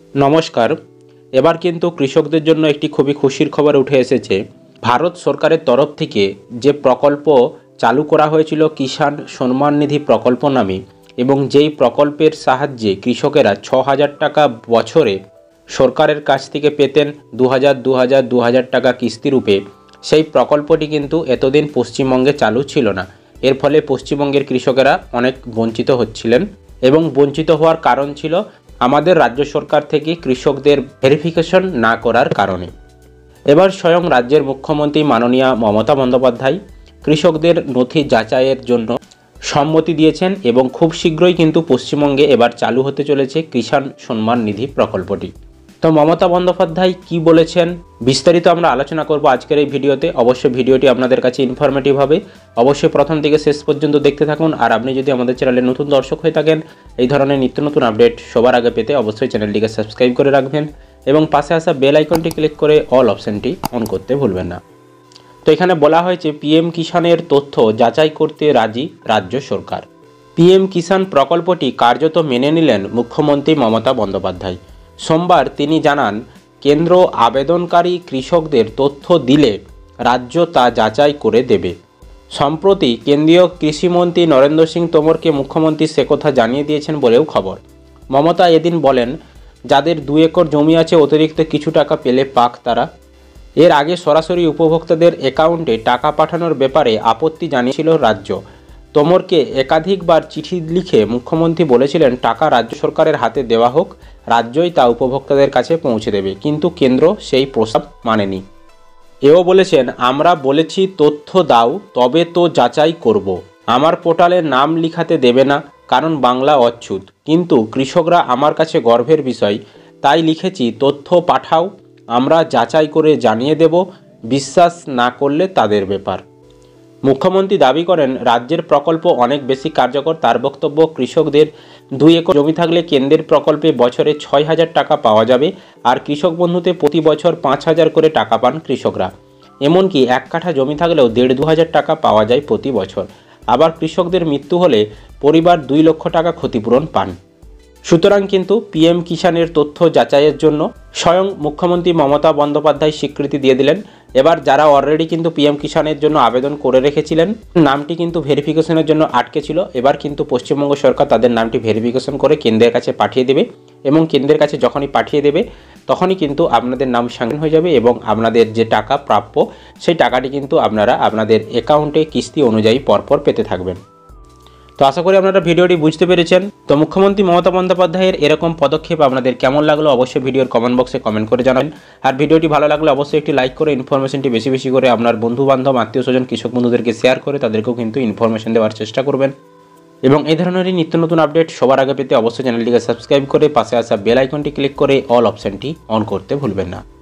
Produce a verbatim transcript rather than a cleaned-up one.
নমস্কার। এবার কিন্তু কৃষকদের জন্য একটি খুবই খুশির খবর উঠে এসেছে। ভারত সরকারের তরফ থেকে যে প্রকল্প চালু করা হয়েছিল কিষাণ সম্মান নিধি প্রকল্প নামে, এবং যেই প্রকল্পের সাহায্যে কৃষকেরা ছ হাজার টাকা বছরে সরকারের কাছ থেকে পেতেন দু হাজার দু হাজার দু হাজার টাকা কিস্তিরূপে, সেই প্রকল্পটি কিন্তু এতদিন পশ্চিমবঙ্গে চালু ছিল না। এর ফলে পশ্চিমবঙ্গের কৃষকেরা অনেক বঞ্চিত হচ্ছিলেন, এবং বঞ্চিত হওয়ার কারণ ছিল আমাদের রাজ্য সরকার থেকে কৃষকদের ভেরিফিকেশন না করার কারণে। এবার স্বয়ং রাজ্যের মুখ্যমন্ত্রী মাননীয়া মমতা বন্দ্যোপাধ্যায় কৃষকদের নথি যাচাইয়ের জন্য সম্মতি দিয়েছেন, এবং খুব শীঘ্রই কিন্তু পশ্চিমবঙ্গে এবার চালু হতে চলেছে কিষাণ সম্মান নিধি প্রকল্পটি। তো মমতা বন্দ্যোপাধ্যায় কি বলেছেন বিস্তারিত আমরা আলোচনা করব আজকের এই ভিডিওতে। অবশ্যই ভিডিওটি আপনাদের কাছে ইনফরমেটিভ হবে, অবশ্যই প্রথম থেকে শেষ পর্যন্ত দেখতে থাকুন। আর আপনি যদি আমাদের চ্যানেলে নতুন দর্শক হয়ে থাকেন, এই ধরনের নিত্য নতুন আপডেট সবার আগে পেতে অবশ্যই চ্যানেলটিকে সাবস্ক্রাইব করে রাখবেন, এবং পাশে আসা বেল আইকনটি ক্লিক করে অল অপশানটি অন করতে ভুলবেন না। তো এখানে বলা হয়েছে পিএম কিষাণের তথ্য যাচাই করতে রাজি রাজ্য সরকার। পিএম কিষাণ প্রকল্পটি কার্যত মেনে নিলেন মুখ্যমন্ত্রী মমতা বন্দ্যোপাধ্যায়। সোমবার তিনি জানান, কেন্দ্র আবেদনকারী কৃষকদের তথ্য দিলে রাজ্য তা যাচাই করে দেবে। সম্প্রতি কেন্দ্রীয় কৃষিমন্ত্রী নরেন্দ্র সিং তোমরকে মুখ্যমন্ত্রী সে কথা জানিয়ে দিয়েছেন বলেও খবর। মমতা এদিন বলেন, যাদের দু একর জমি আছে অতিরিক্ত কিছু টাকা পেলে পাক তারা। এর আগে সরাসরি উপভোক্তাদের অ্যাকাউন্টে টাকা পাঠানোর ব্যাপারে আপত্তি জানিয়েছিল রাজ্য। তোমরকে একাধিকবার চিঠি লিখে মুখ্যমন্ত্রী বলেছিলেন টাকা রাজ্য সরকারের হাতে দেওয়া হোক, রাজ্যই তা উপভোক্তাদের কাছে পৌঁছে দেবে, কিন্তু কেন্দ্র সেই প্রস্তাব মানেনি। এও বলেছেন, আমরা বলেছি তথ্য দাও তবে তো যাচাই করব। আমার পোর্টালে নাম লিখাতে দেবে না, কারণ বাংলা অচ্ছুত, কিন্তু কৃষকরা আমার কাছে গর্বের বিষয়, তাই লিখেছি তথ্য পাঠাও, আমরা যাচাই করে জানিয়ে দেব, বিশ্বাস না করলে তাদের ব্যাপার। মুখ্যমন্ত্রী দাবি করেন রাজ্যের প্রকল্প অনেক বেশি কার্যকর। তার বক্তব্য, কৃষকদের দুই একর জমি থাকলে কেন্দ্রের প্রকল্পে বছরে ছয় হাজার টাকা পাওয়া যাবে, আর কৃষক বন্ধুতে প্রতি বছর পাঁচ হাজার করে টাকা পান কৃষকরা। এমনকি এক কাঠা জমি থাকলেও দেড় দু হাজার টাকা পাওয়া যায় প্রতি বছর। আবার কৃষকদের মৃত্যু হলে পরিবার দুই লক্ষ টাকা ক্ষতিপূরণ পান। সুতরাং কিন্তু পিএম কিষাণের তথ্য যাচাইয়ের জন্য স্বয়ং মুখ্যমন্ত্রী মমতা বন্দ্যোপাধ্যায় স্বীকৃতি দিয়ে দিলেন। এবার যারা অলরেডি কিন্তু পিএম কিষাণের জন্য আবেদন করে রেখেছিলেন, নামটি কিন্তু ভেরিফিকেশনের জন্য আটকে ছিল, এবার কিন্তু পশ্চিমবঙ্গ সরকার তাদের নামটি ভেরিফিকেশন করে কেন্দ্রের কাছে পাঠিয়ে দেবে, এবং কেন্দ্রের কাছে যখনই পাঠিয়ে দেবে তখনই কিন্তু আপনাদের নাম সাংশন হয়ে যাবে, এবং আপনাদের যে টাকা প্রাপ্য সেই টাকাটি কিন্তু আপনারা আপনাদের অ্যাকাউন্টে কিস্তি অনুযায়ী পরপর পেতে থাকবেন। তো আশা করি আপনারা ভিডিওটি বুঝতে পেরেছেন। তো মুখ্যমন্ত্রী মমতা বন্দ্যোপাধ্যায়ের এরকম পদক্ষেপ আপনাদের কেমন লাগলো অবশ্যই ভিডিওর কমেন্ট বক্সে কমেন্ট করে জানাবেন। আর ভিডিওটি ভালো লাগলে অবশ্যই একটি লাইক করে ইনফরমেশনটি বেশি বেশি করে আপনার বন্ধু বান্ধব আত্মীয় স্বজন কৃষক বন্ধুদেরকে শেয়ার করে তাদেরকেও কিন্তু ইনফরমেশন দেওয়ার চেষ্টা করবেন, এবং এই ধরনেরই নিত্য নতুন আপডেট সবার আগে পেতে অবশ্যই চ্যানেলটিকে সাবস্ক্রাইব করে পাশে আসা বেল আইকনটি ক্লিক করে অল অপশানটি অন করতে ভুলবেন না।